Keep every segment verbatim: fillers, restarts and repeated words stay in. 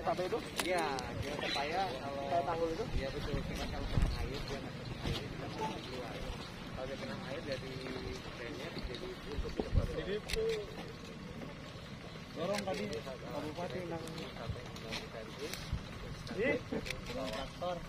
sampai itu? Iya, dia supaya kalau kayak tanggul itu? Iya betul, cuma kalau kena air dia nggak kena air, dia bisa keluar. Kalau dia kena air dari drainnya jadi untuk keluar. Jadi itu dorong tadi Kabupaten nang traktor.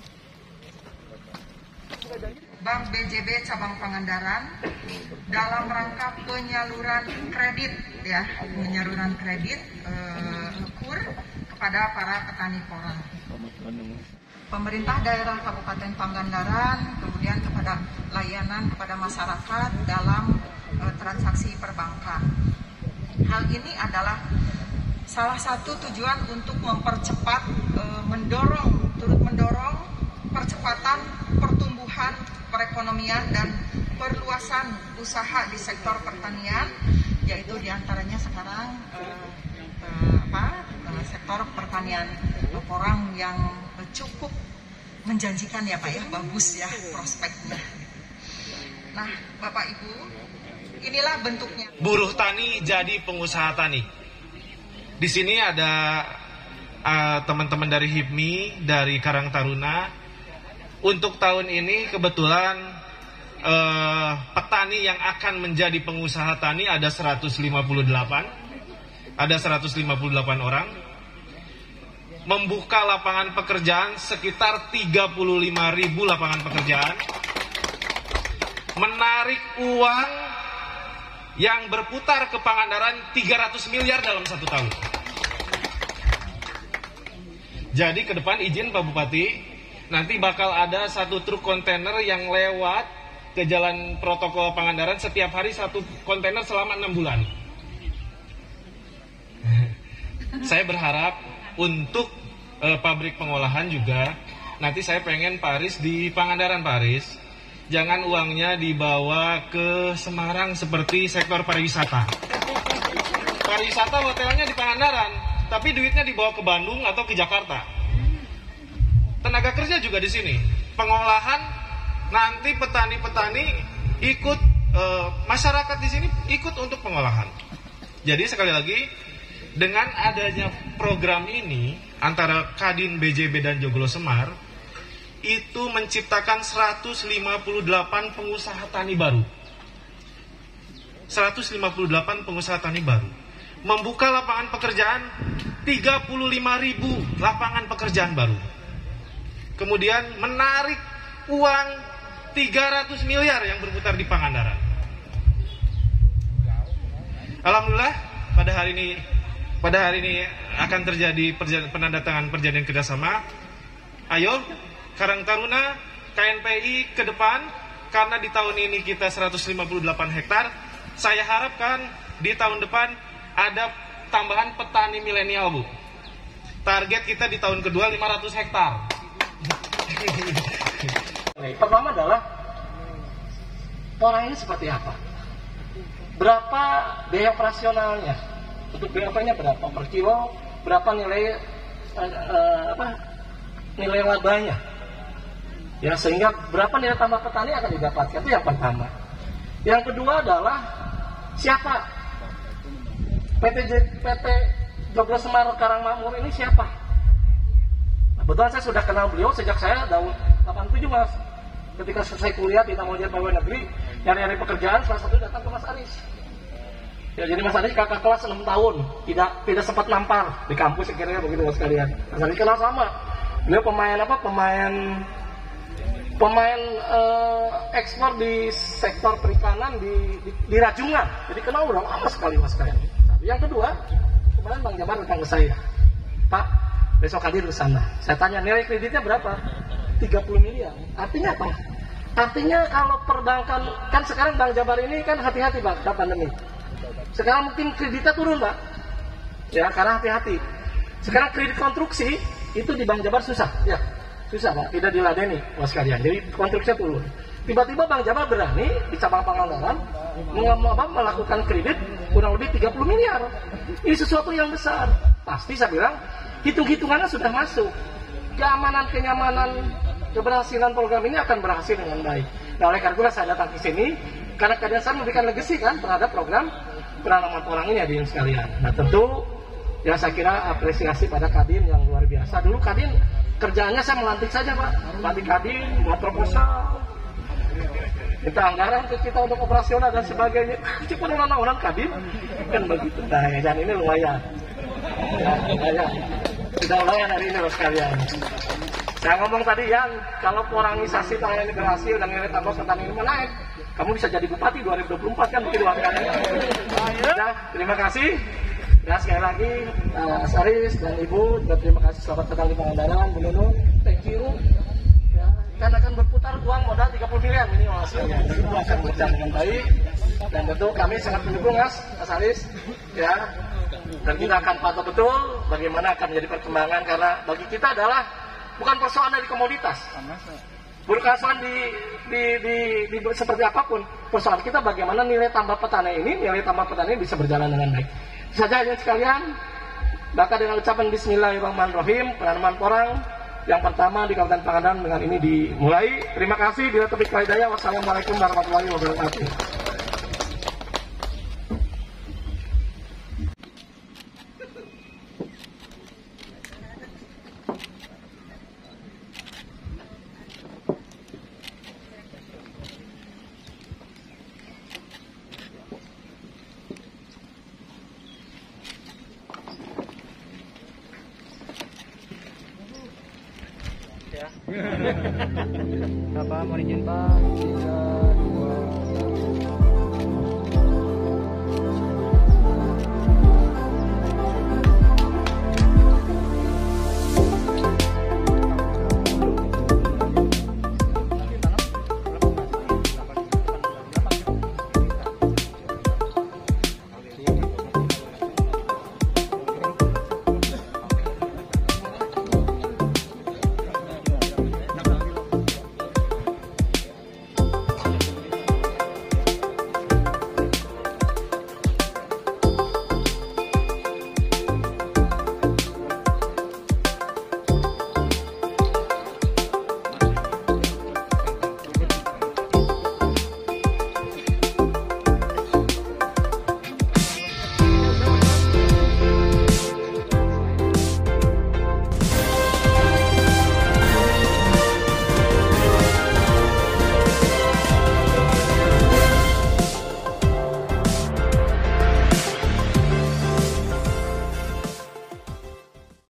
Bank B J B Cabang Pangandaran dalam rangka penyaluran kredit ya, penyaluran kredit eh, kur kepada para petani porang. Pemerintah daerah Kabupaten Pangandaran kemudian kepada layanan kepada masyarakat dalam eh, transaksi perbankan. Hal ini adalah salah satu tujuan untuk mempercepat, eh, mendorong, turut mendorong percepatan pertumbuhan perekonomian dan perluasan usaha di sektor pertanian, yaitu diantaranya sekarang eh, eh, apa, eh, sektor pertanian porang yang cukup menjanjikan ya Pak ya, bagus ya prospeknya. Nah Bapak Ibu, inilah bentuknya. Buruh tani jadi pengusaha tani. Di sini ada uh, teman-teman dari HIPMI, dari Karang Taruna. Untuk tahun ini kebetulan uh, petani yang akan menjadi pengusaha tani ada seratus lima puluh delapan. Ada seratus lima puluh delapan orang. Membuka lapangan pekerjaan sekitar tiga puluh lima ribu lapangan pekerjaan. Menarik uang yang berputar ke Pangandaran tiga ratus miliar dalam satu tahun. Jadi ke depan izin Pak Bupati, nanti bakal ada satu truk kontainer yang lewat ke jalan protokol Pangandaran setiap hari satu kontainer selama enam bulan. Saya berharap untuk eh, pabrik pengolahan juga, nanti saya pengen Pak Aris di Pangandaran Pak Aris. Jangan uangnya dibawa ke Semarang seperti sektor pariwisata. Pariwisata hotelnya di Pangandaran, tapi duitnya dibawa ke Bandung atau ke Jakarta. Tenaga kerja juga di sini. Pengolahan nanti petani-petani ikut, e, masyarakat di sini ikut untuk pengolahan. Jadi sekali lagi, dengan adanya program ini antara Kadin B J B dan Joglo Semar, itu menciptakan seratus lima puluh delapan pengusaha tani baru. seratus lima puluh delapan pengusaha tani baru. Membuka lapangan pekerjaan tiga puluh lima ribu lapangan pekerjaan baru. Kemudian menarik uang tiga ratus miliar yang berputar di Pangandaran. Alhamdulillah pada hari ini pada hari ini akan terjadi penandatangan perjanjian kerjasama. Ayo Karang Taruna, K N P I ke depan, karena di tahun ini kita seratus lima puluh delapan hektar, saya harapkan di tahun depan ada tambahan petani milenial, Bu. Target kita di tahun kedua lima ratus hektar. Pertama adalah porang ini seperti apa? Berapa biaya operasionalnya? Untuk B O P-nya berapa per kilo? Berapa nilai uh, apa? Nilai labanya? Ya, sehingga berapa nilai tambah petani akan didapatkan, itu yang pertama. Yang kedua adalah siapa P T J, P T Joglo Semar Karangmakmur ini siapa? Nah, kebetulan saya sudah kenal beliau sejak saya tahun delapan puluh tujuh Mas. Ketika selesai kuliah di Taman Ujian Pegawai Negeri, nyari-nyari pekerjaan, salah satu datang ke Mas Aris. Ya, jadi Mas Aris kakak kelas enam tahun, tidak tidak sempat nampar di kampus sekiranya begitu Mas sekalian. Mas Aris kenal sama. Beliau pemain apa? Pemain pemain uh, ekspor di sektor perikanan di, di, di Rajungan. Jadi kenal udah lama sekali Mas sekalian. Yang kedua, kemarin Bang Jabar datang ke saya, Pak, besok hadir ke sana. Saya tanya nilai kreditnya berapa? tiga puluh miliar. Artinya apa? Artinya kalau perbankan, kan sekarang Bang Jabar ini kan hati-hati Bang, dalam pandemi. Sekarang mungkin kreditnya turun Pak. Ya, karena hati-hati. Sekarang kredit konstruksi itu di Bang Jabar susah, ya. Susah Pak, tidak diladeni Mas sekalian. Jadi konstruksinya turun. Tiba-tiba Bang Jabar berani di cabang Pangandaran melakukan kredit kurang lebih tiga puluh miliar. Ini sesuatu yang besar. Pasti saya bilang hitung-hitungannya sudah masuk. Keamanan, kenyamanan, keberhasilan program ini akan berhasil dengan baik. Nah, oleh karena itu saya datang ke sini karena kadang saya memberikan legacy kan terhadap program penanaman porang ini hadirin sekalian. Nah, tentu Ya saya kira apresiasi pada Kadin yang luar biasa. Dulu Kadin kerjaannya saya melantik saja Pak, melantik Kadin, buat proposal, minta anggaran ke kita untuk operasional dan sebagainya. Cuma orang-orang Kadin kan begitu. Nah, dan ini lumayan. Ya, lumayan. Sudah lumayan hari ini loh sekalian. Saya ngomong tadi yang kalau organisasi tangan ini berhasil dan nilai tambah petani ini naik, kamu bisa jadi bupati dua ribu dua puluh empat kan begitu anggarannya. Nah, terima kasih. Ya sekali lagi uh, Aris dan Ibu juga terima kasih selamat datang di Pangandaran, Bu Nunung, thank you. Ya, kan akan berputar uang modal tiga puluh miliar minimal hasilnya. Itu akan berjalan dengan baik dan tentu kami sangat mendukung Mas, Mas Aris. Ya, dan kita akan pantau betul bagaimana akan menjadi perkembangan karena bagi kita adalah bukan persoalan dari komoditas. Berkasuan di, di, di, di, di seperti apapun persoalan kita bagaimana nilai tambah petani ini, nilai tambah petani bisa berjalan dengan baik. Saja yang sekalian, maka dengan ucapan Bismillahirrahmanirrahim, penanaman porang yang pertama di Kabupaten Pangandaran dengan ini dimulai. Terima kasih. Bila taufiq wal hidayah. Wassalamualaikum warahmatullahi wabarakatuh. Bapak mau izin Pak.